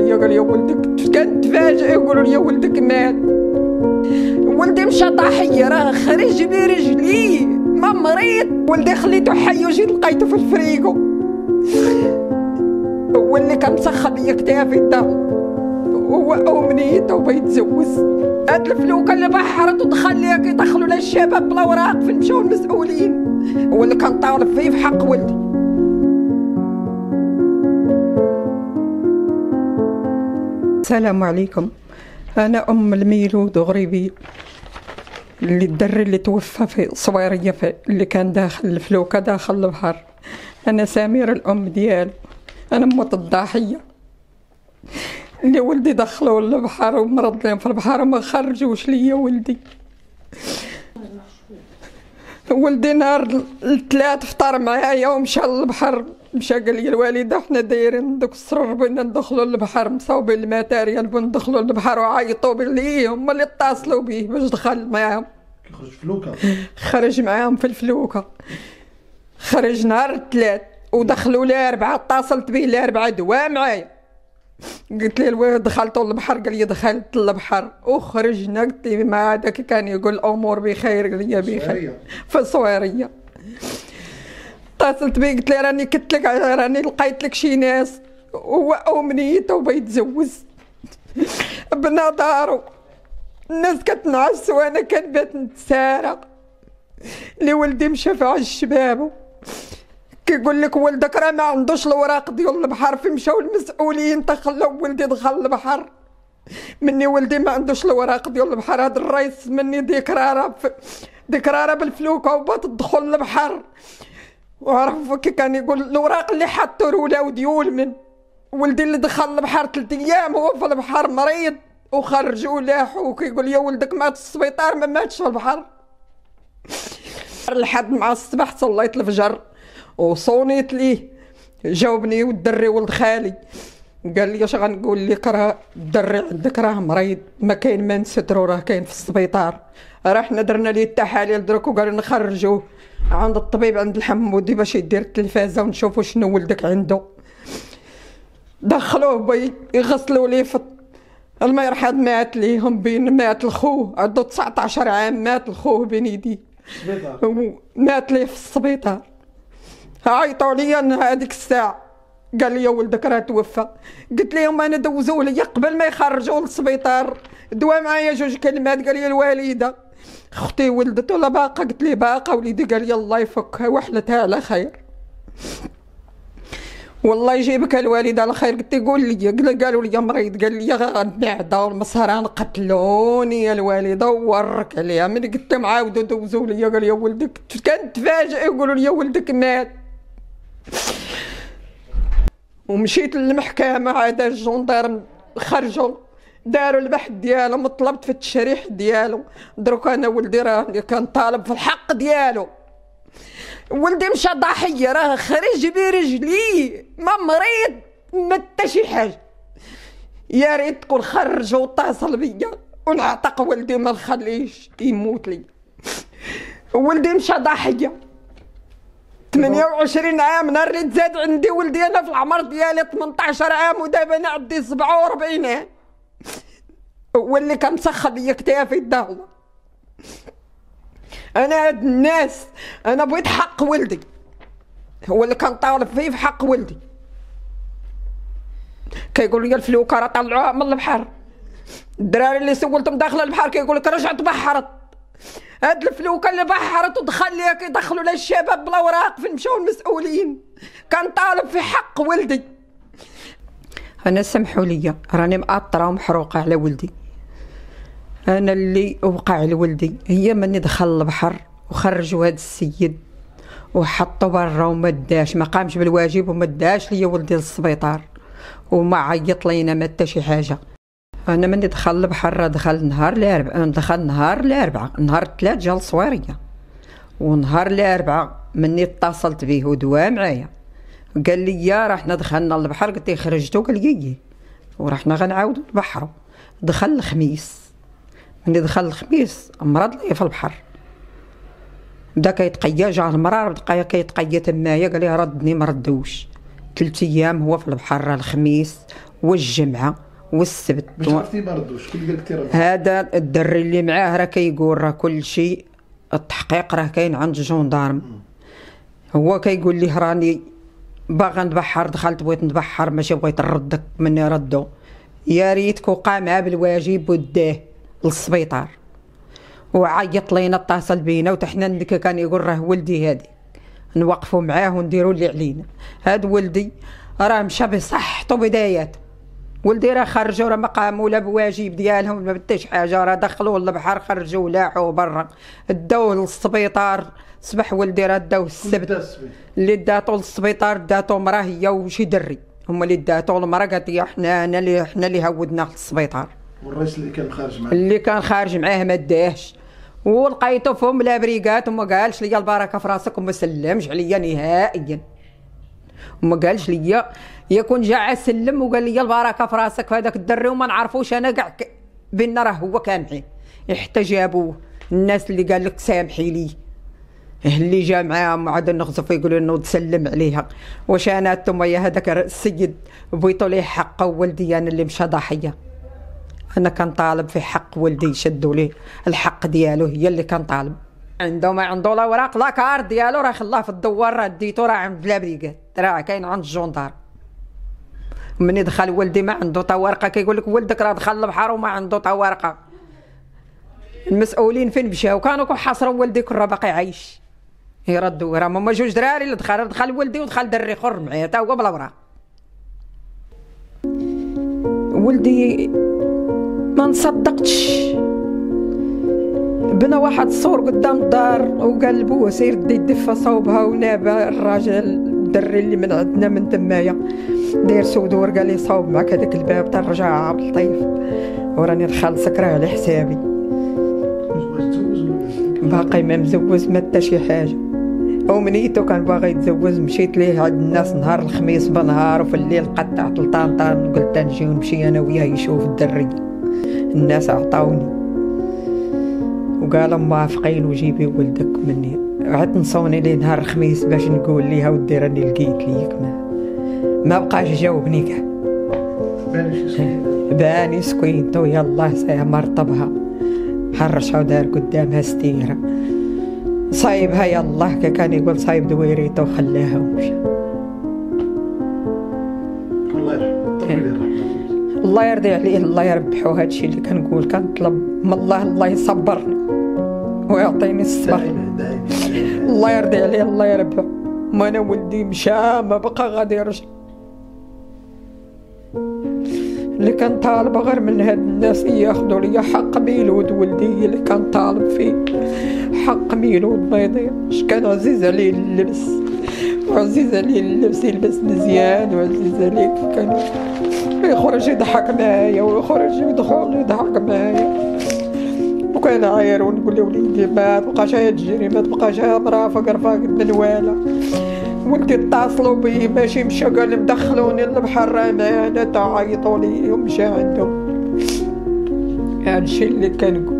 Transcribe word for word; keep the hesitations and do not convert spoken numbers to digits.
لي قال لي ولدك، كنتفاجئ يقولوا لي ولدك مات. ولدي مشى ضحيه، راه خرج برجليه ما مريض. ولدي خليته حي وجيت لقيته في الفريقو، هو اللي كان مسخر لي كتافي الدار، هو أمنيته وبيتزوج. هاد الفلوكه اللي بحرت ودخل ليها كيدخلوا لها الشباب بلا وراق فين مشاو المسؤولين، هو اللي كان طالب فيه في حق ولدي. السلام عليكم، أنا أم الميلود غريبي اللي الدري اللي توفى في صويرية في اللي كان داخل الفلوكة داخل البحر. أنا سميرة الأم ديالو، أنا موت الضحية اللي ولدي دخلوا البحر ومرض لهم في البحر وما خرجوش ليا ولدي. ولدي نهار الثلاث فطر معايا ومشى للبحر، مشى قال لي الوالده حنا دايرين دوك السرور بغينا ندخلوا للبحر، مصاوبين الماتاريال بغينا ندخلوا للبحر وعيطوا لي هما اللي اتصلوا به باش دخل معاهم. خرج فلوكه، خرج معاهم في الفلوكه، خرج نهار الثلاث ودخلوا الاربعه، اتصلت به الاربعه دوا معايا، قلت لي الوالد دخلتوا للبحر، قال لي دخلت للبحر وخرجنا. قلت لي ما هذاك كان يقول الامور بخير، قال لي بخير في الصويريه. اتصلت بيه قلت لي راني كنت لك، راني لقيت لك شي ناس هو امنيته وبيتزوج بنا دارو، الناس كتنعس وانا كنبات نتسارق. اللي ولدي مشى في عز شبابو كيقول لك ولدك راه ما عندوش الوراق ديال البحر، في مشاو المسؤولين تخلوا ولدي دخل البحر. مني ولدي ما عندوش الوراق ديال البحر، هذا الرئيس مني ديكراره ديكراره بالفلوكه وبات تدخل البحر. وعرف كي كان يقول الاوراق اللي حطوا الولاو ديول من ولدي اللي دخل البحر ثلاث ايام هو في البحر مريض وخرجوا لاحو، وكيقول يا ولدك مات في السبيطار ما ماتش في البحر. لحد مع الصباح صليت الفجر وصونيت ليه، جاوبني والدري ولد خالي قال لي اش غنقول لك، راه الدري عندك راه مريض ما كاين ما نسترو، راه كاين في السبيطار. رحنا درنا ليه التحاليل درك وقالوا نخرجوه عند الطبيب عند الحمودي باش يدير التلفازه ونشوفوا شنو ولدك عنده. دخلوه بي يغسلوا ليه في الله يرحم، مات ليهم بين مات الخوه عنده تسعطاش عام، مات الخوه بين يديه مات ليه في السبيطار. عيطوا لي هذيك الساعه قال لي ولدك راه توفى. قلت لهم انا دوزوه لي قبل ما يخرجوه للسبيطار، دوا معايا جوج كلمات قال لي الوالده اختي ولدت ولا باقا؟ قلت لي باقا. وليدي قال لي الله يفكها وحلتها على خير، والله يجيبك الوالده على خير. قلت قول لي، قالوا لي مريض، قال لي غنبعدا والمسهران قتلوني يا الوالده وورك عليها. من قلت لهم عاودوا دوزوا لي قال لي ولدك، كنتفاجئ يقولوا لي ولدك مات. ومشيت للمحكمه عاد الجندارم خرجوا داروا البحث ديالهم وطلبت في التشريح ديالو. دروك انا ولدي راه كان طالب في الحق ديالو، ولدي مشى ضحيه، راه خرج برجليه ما مريض ما حتى شي حاجه. يا ريت تكون خرج واتصل بيا ونعتق ولدي ما نخليش يموت لي. ولدي مشى ضحيه ثمانية وعشرين عام، نهار اللي تزاد عندي ولدي انا في العمر ديالي ثمنطاش عام ودابا انا عندي سبعة وأربعين عام، هو اللي كان مسخر ليا كتافي الدهوه. انا هاد الناس انا بغيت حق ولدي، هو اللي كان طالب فيه في حق ولدي. كيقولوا لي الفلوكه راه طلعوها من البحر، الدراري اللي سولتهم داخل البحر كيقول لك رجعت بحرت. هاد الفلوكه اللي بحرت ودخل ليها كيدخلوا لها الشباب بلا وراق فين مشاو المسؤولين، كان طالب في حق ولدي. انا سمحوا لي راني مأطره ومحروقه على ولدي. انا اللي وقع لولدي هي مني دخل البحر وخرجوا هذا السيد وحطوا برا وما داش، ما قامش بالواجب وما داش ليا ولدي للسبيطار وما عيط لينا ما حتى شي حاجه. انا مني دخل البحر دخل نهار الاربعاء، دخل نهار الاربعاء، نهار الثلاث جا للصويريه، ونهار الاربعاء مني اتصلت به ودوا معايا قال لي يا راه حنا دخلنا للبحر. قلت له خرجتو؟ قال لي يي ورحنا غنعاودوا نبحروا. دخل الخميس، ملي دخل الخميس مرض لي في البحر، بدا كيتقيا، جا المرار بقى كيتقيا تمايا، قال لي ردني ما ردوش. ثلاث ايام هو في البحر الخميس والجمعه والسبت. باش عرفتي ما ردوش؟ شكون اللي قال لك تيرد؟ هذا الدري اللي معاه راه كيقول راه كل شيء التحقيق راه كاين عند الجندارم. هو كيقول لي راني باغا نتبحر، دخلت بغيت نتبحر ماشي بغيت نردك مني ردو. يا ريتك وقع معاه بالواجب وداه للسبيطار وعيط لينا، اتصل بينا وتحنا كان يقول راه ولدي هادي نوقفوا معاه ونديروا اللي علينا. هاد ولدي راه مشى بصحته بداياته، ولدي راه خرجوا راه ما قاموا لا بواجب ديالهم ما بداش حاجه، راه دخلوه للبحر خرجوا لاحوا برا داوه للسبيطار. صبح ولدي راه داوه السبت اللي داتو للسبيطار داتو مراه هي وشي دري هما اللي داتو المراه قالت لي حنا انا اللي حنا اللي هودناه للسبيطار. والرئيس اللي كان خارج معاه اللي كان خارج معاه ما داهش، ولقيتو فهم لا بريقات وما قالش لي البركه في راسك وما سلمش عليا نهائيا، وما قالش لي يكون جا سلم وقال لي البركه في راسك في هذاك الدري وما نعرفوش انا كاع بينا راه هو كان معي. حتى جابوه الناس اللي قال لك سامحي لي اللي جا معاهم عاد نغزف يقولوا انه تسلم عليها. واش انا انتم يا هذاك السيد بغيتوا ليه حقه ولدي انا اللي مشى ضحيه؟ انا كنطالب في حق ولدي يشدوا ليه الحق ديالو، هي اللي كنطالب. عنده ما عنده لا وراق لا كار ديالو راه خلاه في الدوار راه ديتو راه عند بلا بريقات راه كاين عند الجندار. مني دخل ولدي ما عنده تا ورقه كيقول لك ولدك راه دخل البحر وما عنده تا ورقه. المسؤولين فين مشاو؟ كانوا كيحاصروا ولدي كون راه باقي عايش يردوا. راه هما جوج دراري اللي دخل دخل ولدي ودخل دري اخر معايا تا هو بلا وراق. ولدي ما نصدقتش بنا واحد الصور قدام الدار وقال لبوه سير دي الدفه صوبها ونابه الراجل الدري اللي من عندنا من تمايا داير سودور قال لي صوب معك هذاك الباب ترجع عبد اللطيف وراني نخلصك راه على حسابي. باقي ما مزوج ما حتى شي حاجه، ومنيتو كان باغي يتزوج مشيت ليه عند الناس نهار الخميس بنهار وفي الليل قطعت لطنطان قلت نجي ونمشي انا وياه يشوف الدري. الناس عطاوني وقالوا موافقين وجيبي ولدك مني. عاد نصوني ليه نهار الخميس باش نقول ليها ودي راني لقيت ليك ما ما بقاش جاوبني كاع. باني سكينتو يلاه ساها مرطبها حرشها ودار قدامها ستيره صايبها يلاه كي كان يقول صايب دويريته وخلاها ومشى. الله يرحمه الله يرضي عليه الله يربحو. هادشي اللي كنقول كنطلب من الله الله يصبرني ويعطيني الصبر. الله يرضي عليه الله يربحو. ما انا ولدي مشى ما بقى غادي يرجع. اللي كان طالب غير من هاد الناس ياخذوا لي حق ميلود ولدي اللي كان طالب فيه حق ميلود ما يضيعش. كان عزيز عليه اللبس وعزيز عليه اللبس يلبس مزيان وعزيز عليه كان يخرج يضحك معايا ويخرج يدخل يضحك معايا. وكان عاير ونقول له وليدي ما تبقاش تجري ما تبقاش مرافق رفاق المنواله. ولدي اتصلوا بي ماشي مشى قال مدخلوني للبحر معانا تعيطوا لي ومشى عندهم. هادشي اللي كنقول.